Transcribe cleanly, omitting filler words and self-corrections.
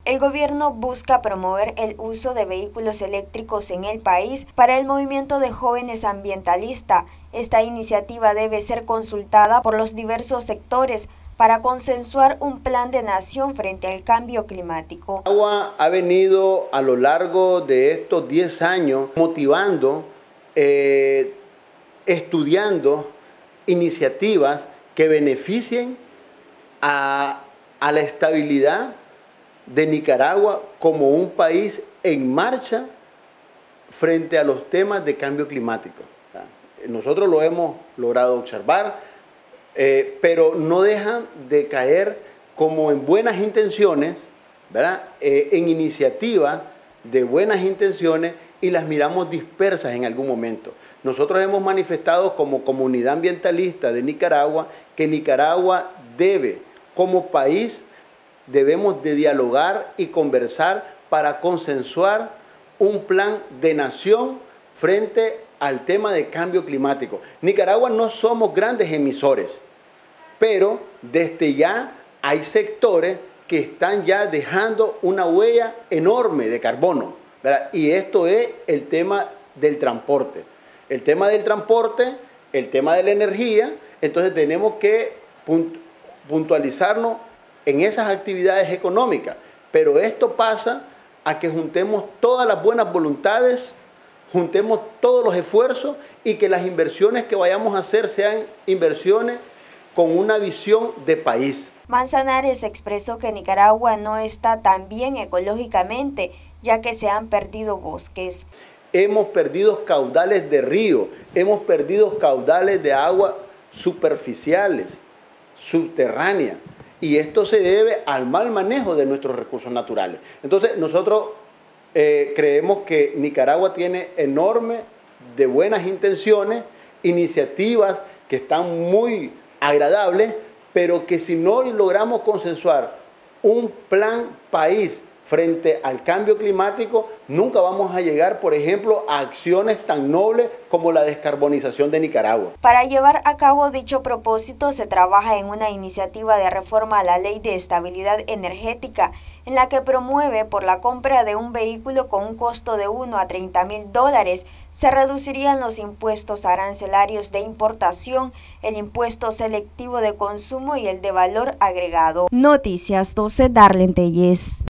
El gobierno busca promover el uso de vehículos eléctricos en el país para el movimiento de jóvenes ambientalistas. Esta iniciativa debe ser consultada por los diversos sectores para consensuar un plan de nación frente al cambio climático. Nicaragua ha venido a lo largo de estos 10 años motivando, estudiando iniciativas que beneficien a la estabilidad de Nicaragua como un país en marcha frente a los temas de cambio climático. Nosotros lo hemos logrado observar, pero no dejan de caer como en buenas intenciones, ¿verdad? En iniciativas de buenas intenciones, y las miramos dispersas en algún momento. Nosotros hemos manifestado como comunidad ambientalista de Nicaragua que Nicaragua debe, como país, debemos de dialogar y conversar para consensuar un plan de nación frente al tema de cambio climático. Nicaragua no somos grandes emisores, pero desde ya hay sectores que están ya dejando una huella enorme de carbono, ¿verdad? Y esto es el tema del transporte. El tema del transporte, el tema de la energía. Entonces tenemos que puntualizarnos en esas actividades económicas. Pero esto pasa a que juntemos todas las buenas voluntades, juntemos todos los esfuerzos y que las inversiones que vayamos a hacer sean inversiones con una visión de país. Manzanares expresó que Nicaragua no está tan bien ecológicamente, ya que se han perdido bosques. Hemos perdido caudales de río, hemos perdido caudales de agua superficiales, subterráneas, y esto se debe al mal manejo de nuestros recursos naturales. Entonces nosotros creemos que Nicaragua tiene enorme de buenas intenciones, iniciativas que están muy agradables, pero que si no logramos consensuar un plan país frente al cambio climático, nunca vamos a llegar, por ejemplo, a acciones tan nobles como la descarbonización de Nicaragua. Para llevar a cabo dicho propósito, se trabaja en una iniciativa de reforma a la Ley de Estabilidad Energética, en la que promueve por la compra de un vehículo con un costo de $1 a $30.000, se reducirían los impuestos arancelarios de importación, el impuesto selectivo de consumo y el de valor agregado. Noticias 12, Darlene Tellez.